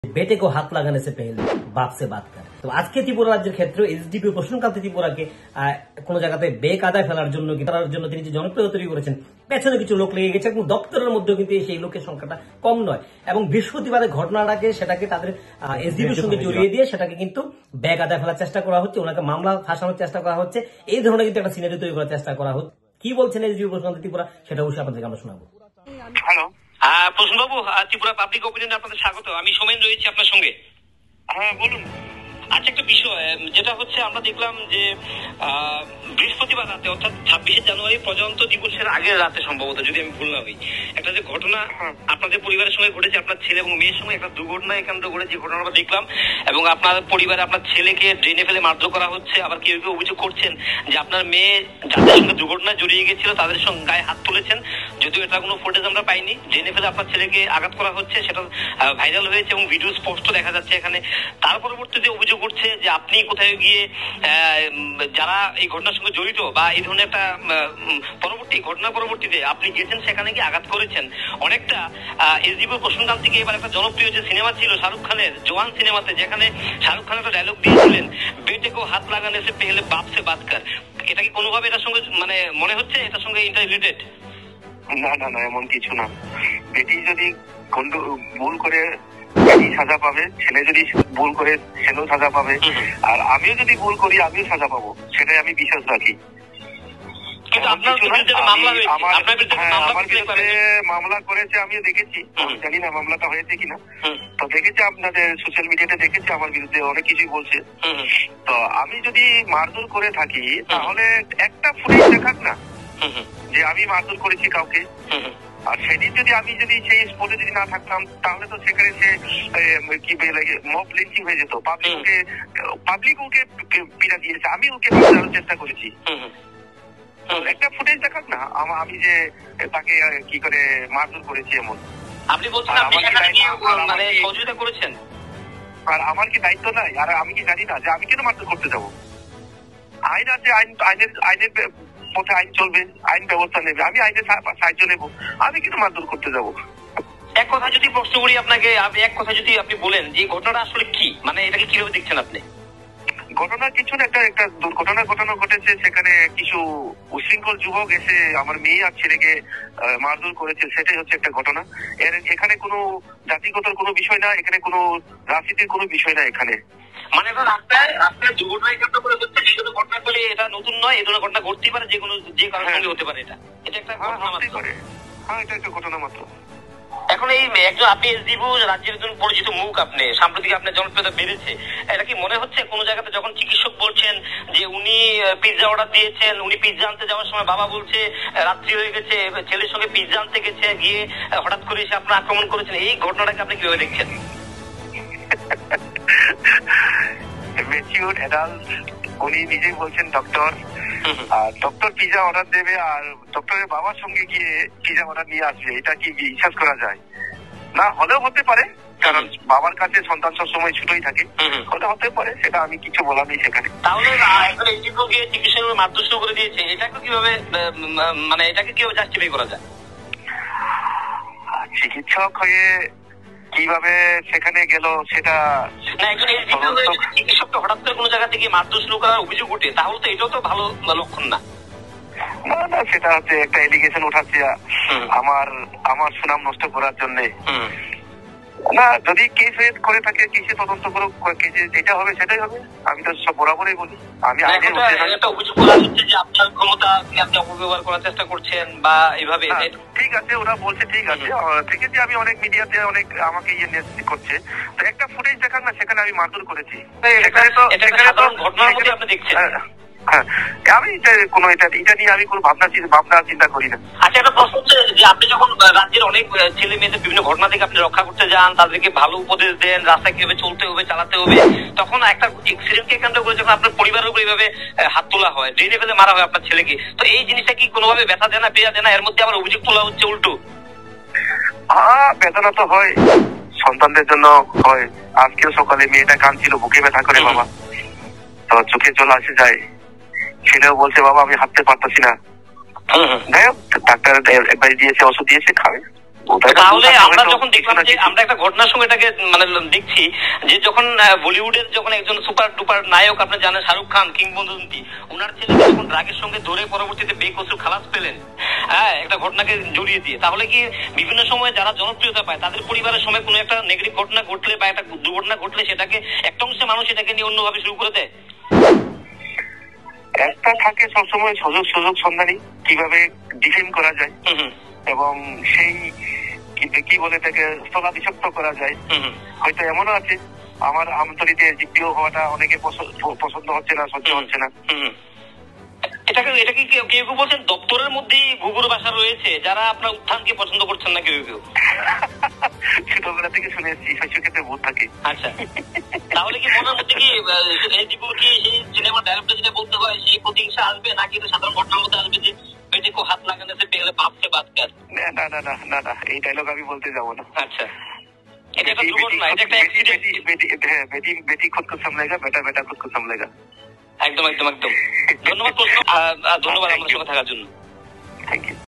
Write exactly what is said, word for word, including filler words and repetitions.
बेटे को हाथ लगाने से पहले बाप से बात कर। তো আজকে ত্রিপুরা রাজ্যের ক্ষেত্রে এসডিপি প্রশ্নকান্তি ত্রিপুরাকে কোন জায়গাতে বেকায়দায় ফেলার জন্য কি তার জন্য তিনি যে জনপ্রিয়তা তৈরি করেছেন পেছনে কিছু লোক লেগে গেছে এবং দপ্তরের মধ্যেও কিন্তু সেই লোকের সংখ্যাটা কম নয় এবং বৃহস্পতিবারের ঘটনাটাকে সেটাকে তাদের এসডিপির সঙ্গে জড়িয়ে দিয়ে সেটাকে কিন্তু বেকায়দায় ফেলার চেষ্টা করা হচ্ছে, ওনাকে মামলা ফাঁসানোর চেষ্টা করা হচ্ছে, এই ধরনের কিন্তু একটা সিনারি তৈরি করার চেষ্টা করা হচ্ছে। কি বলছেন এসডিপি প্রশ্নকান্তি ত্রিপুরা সেটা অবশ্যই আপনাদেরকে আমরা শোনাবো। হ্যালো প্রশ্নবাবু, ত্রিপুরা পাবলিক অপিনিয়নে আপনাদের স্বাগত। আমি সোমেন রয়েছি আপনার সঙ্গে। হ্যাঁ বলুন। আচ্ছা, একটা বিষয় যেটা হচ্ছে আমরা দেখলাম যে বৃহস্পতিবার রাতে অর্থাৎ ছাব্বিশে জানুয়ারি প্রজাতন্ত্র দিবসের আগের রাতে সম্ভবত, যদি আমি ভুল না হই, একটা যে ঘটনা আপনাদের পরিবারের সঙ্গে ঘটেছে, আপনার ছেলে এবং মেয়ের সঙ্গে একটা দুর্ঘটনা এখানে ঘটেছে, ঘটনা আমরা দেখলাম এবং আপনার পরিবারে আপনার ছেলেকে ড্রেনে ফেলে মারধর করা হচ্ছে। আবার কেউ কেউ অভিযোগ করছেন যে আপনার মেয়ে যাদের সঙ্গে দুর্ঘটনায় জড়িয়ে গেছিল তাদের সঙ্গে গায়ে হাত তুলেছেন, যদিও এটা কোনো ফুটেজ আমরা পাইনি। ড্রেনে ফেলে আপনার ছেলেকে আঘাত করা হচ্ছে, সেটা ভাইরাল হয়েছে এবং ভিডিও স্পষ্ট দেখা যাচ্ছে এখানে। তার পরবর্তীতে অভিযোগ করছে যে আপনি কোথায় গিয়ে যারা এই ঘটনার সঙ্গে জড়িত বা এই ধরনের একটা পরবর্তী ঘটনা পরবর্তীতে আপনি গেছেন সেখানে গিয়ে আঘাত করেছেন। অনেকটা এসডিপি প্রশ্নকান্তিকে এবার একটা জনপ্রিয় যে সিনেমা ছিল শাহরুখ খানের জওয়ান সিনেমাতে, যেখানে শাহরুখ খান একটা ডায়লগ দিয়েছিলেন বেটে কো হাত লাগানে সে পেহলে বাপ সে বাত কর। এটা কি কোনোভাবে এটার সঙ্গে মানে মনে হচ্ছে এটার সঙ্গে ইন্টার রিলেটেড? না না না, এমন কিছু না। বেটি যদি ভুল করে সাজা পাবে, ছেলে যদি ভুল করে ছেলেও সাজা পাবে, আর আমিও যদি ভুল করি আমিও সাজা পাবো, সেটাই আমি বিশ্বাস রাখি। মামলা করেছে আমিও দেখেছি, জানি না মামলাটা হয়েছে কিনা, তো দেখেছি আপনাদের সোশ্যাল মিডিয়াতে দেখেছি আমার বিরুদ্ধে অনেক কিছুই বলছে। তো আমি যদি মারধর করে থাকি তাহলে একটা ফুটেজ দেখাক না যে আমি মারধর করেছি কাউকে, আর সেদিন যদি আমি যদি সেই স্পটে যদি না থাকতাম তাহলে তো সেখানে সে কি মব লিঞ্চিং হয়ে যেত, পাবলিক ওকে পাবলিক ওকে পীড়া দিয়েছে, আমি ওকে বাঁচানোর চেষ্টা করেছি। একটা ফুটেজ দেখাক না আমি যে তাকে কি করে মারধর করেছি এমন। আপনি বলছেন আপনি মানে সহযোগিতা করেছেন, আর আমার কি দায়িত্ব নাই? আর আমি কি জানি না যে আমি কেন মারধর করতে যাবো? আইন আছে, আইন আইনের আইনের পথে আইন চলবে, আইন ব্যবস্থা নেবে, আমি আইনের সাহায্য নেবো, আমি কেন মারধর করতে যাবো? এক কথা যদি প্রশ্ন করি আপনাকে, এক কথা যদি আপনি বলেন যে ঘটনাটা আসলে কি, মানে এটাকে কিভাবে দেখছেন আপনি? ঘটনার কিছু একটা একটা দুর্ঘটনা ঘটনা ঘটেছে, সেখানে কিছু উশৃঙ্খল যুবক এসে আমার মেয়ে আর ছেলেকে মারধর করেছে, সেটাই হচ্ছে একটা ঘটনা। এর এখানে কোনো জাতিগত কোনো বিষয় না, এখানে কোনো রাজনীতির কোনো বিষয় না এখানে। মানে রাস্তায় রাস্তায় দুর্ঘটনা এখানে করে হচ্ছে, যে কোনো ঘটনা করলে এটা নতুন নয়, এই ধরনের ঘটনা ঘটতেই পারে, যে কোনো যে কারণে হতে পারে, এটা এটা একটা ঘটনা মাত্র। হ্যাঁ, এটা একটা ঘটনা মাত্র। এখন এই একজন আপনি এসডিপি রাজ্যের একজন পরিচিত মুখ, আপনি সাম্প্রতিক আপনার জনপ্রিয়তা বেড়েছে, এটা কি মনে হচ্ছে কোনো জায়গাতে যখন চিকিৎসক বলছেন যে উনি পিৎজা অর্ডার দিয়েছেন, উনি পিৎজা আনতে যাওয়ার সময় বাবা বলছে রাত্রি হয়ে গেছে, ছেলের সঙ্গে পিৎজা আনতে গেছে, গিয়ে হঠাৎ করে এসে আপনার আক্রমণ করেছেন, এই ঘটনাটাকে আপনি কিভাবে দেখছেন? ম্যাচিউর অ্যাডাল্ট, উনি নিজেই বলছেন ডক্টর, আর ডক্টর পিজা অর্ডার দেবে আর ডক্টরের বাবার সঙ্গে গিয়ে পিজা অর্ডার নিয়ে আসবে, এটা কি বিশ্বাস করা যায়? না, হলেও হতে পারে, কারণ বাবার কাছে সন্তান সবসময় ছুটোই থাকে, হলে হতে পারে, সেটা আমি কিছু বলার নেই সেখানে। তাহলে চিকিৎসা মারধর শুরু করে দিয়েছে, এটাকে কিভাবে মানে এটাকে কিভাবে জাস্টিফাই করা যায়? চিকিৎসক হয়ে কিভাবে সেখানে গেল সেটা চিকিৎসক হঠাৎ করে কোনো জায়গা থেকে মারধর শুরু করার অভিযোগ উঠে, তাহলে তো এটাও তো ভালো লক্ষণ না। না না, সেটা হচ্ছে একটা এলিগেশন উঠাচ্ছে আমার আমার সুনাম নষ্ট করার জন্য। না, যদি কেস করে থাকে কেসে তদন্ত করুক, কেসে যেটা হবে সেটাই হবে, আমি তো সব বরাবরই বলি। আমি একটা অভিযোগ করা হচ্ছে যে আপনার ক্ষমতা আপনি অপব্যবহার করার চেষ্টা করছেন বা এইভাবে। ঠিক আছে, ওরা বলছে ঠিক আছে, দেখেছি আমি অনেক মিডিয়াতে অনেক আমাকে ইয়ে করছে, তো একটা ফুটেজ দেখান না সেখানে আমি মারধর করেছি, এখানে তো সাধারণ ঘটনার মধ্যে আপনি দেখছেন। হ্যাঁ, আমি কোনো এটা এটা নিয়ে আমি কোনো ভাবনা ভাবনা চিন্তা করি না। আচ্ছা, একটা প্রশ্ন হচ্ছে যে আপনি যখন রাজ্যের অনেক ছেলে মেয়েদের বিভিন্ন ঘটনা থেকে আপনি রক্ষা করতে যান, তাদেরকে ভালো উপদেশ দেন, রাস্তায় কিভাবে চলতে হবে চালাতে হবে, তখন একটা এক্সিডেন্টকে কেন্দ্র করে যখন আপনার পরিবারের উপর এইভাবে হাত তোলা হয়, ড্রেনে ফেলে মারা হয় আপনার ছেলেকে, তো এই জিনিসটা কি কোনোভাবে ব্যথা দেয় না, পেয়া দেয় না? এর মধ্যে আবার অভিযোগ তোলা হচ্ছে উল্টো। হ্যাঁ, বেদনা তো হয়, সন্তানদের জন্য হয়। আজকেও সকালে মেয়েটা কাঁদছিল, বুকে ব্যথা করে বাবা, তো চোখে জল আসে যায়, ছেলেও বলছে বাবা আমি হাঁটতে পারতেছি না। যাই হোক, ডাক্তার অ্যাডভাইস দিয়েছে, ওষুধ দিয়েছে, খাবে, তাহলে আমরা যখন দেখলাম যে আমরা একটা ঘটনার সঙ্গে এটাকে মানে দেখছি যে যখন বলিউডের যখন একজন সুপার ডুপার নায়ক আপনি জানেন শাহরুখ খান কিংবদন্তি, ওনার ছেলেকে যখন ড্রাগের সঙ্গে ধরে পরবর্তীতে বেকসুর খালাস পেলেন, হ্যাঁ একটা ঘটনাকে জড়িয়ে দিয়ে, তাহলে কি বিভিন্ন সময় যারা জনপ্রিয়তা পায় তাদের পরিবারের সময় কোনো একটা নেগেটিভ ঘটনা ঘটলে বা একটা দুর্ঘটনা ঘটলে সেটাকে একটা অংশে মানুষ এটাকে নিয়ে অন্যভাবে শুরু করে দেয়? একটা থাকে সবসময় সুযোগ সুযোগ সন্ধানী, কিভাবে ডিফেম করা যায় এবং সেই কি বলে তাকে স্থলাভিষিক্ত করা যায়। হয়তো এমনও আছে আমার আমতলিতে জিপিও হওয়াটা অনেকে পছন্দ হচ্ছে না, সহ্য হচ্ছে না। এটাকে এটাকে কেউ কেউ বলছেন দপ্তরের মধ্যেই ঘুঘুর বাসা রয়েছে যারা আপনার উত্থানকে পছন্দ করছেন না কেউ কেউ। ছোটবেলা থেকে শুনে এসেছি শস্য ক্ষেত্রে ভূত থাকে। আচ্ছা, তাহলে কি মনের মধ্যে কি দীপুর কি সেই সিনেমার ডায়লগটা যেটা বলতে হয় সেই প্রতিহিংসা আসবে নাকি সাধারণ ঘটনার মধ্যে আসবে যে বেটে কো হাত লাগানে সে পেলে বাপ সে বাত কর? না না না না না না এই ডায়লগ আমি বলতে যাবো না। আচ্ছা, এটা একটা দুর্ঘটনা, এটা একটা অ্যাক্সিডেন্ট। হ্যাঁ, বেটি বেটি খুদ কো সামলেগা, বেটা বেটা খুদ কো সামলেগা। একদম একদম একদম। ধন্যবাদ প্রশ্ন, ধন্যবাদ আমার সাথে থাকার জন্য। Thank you.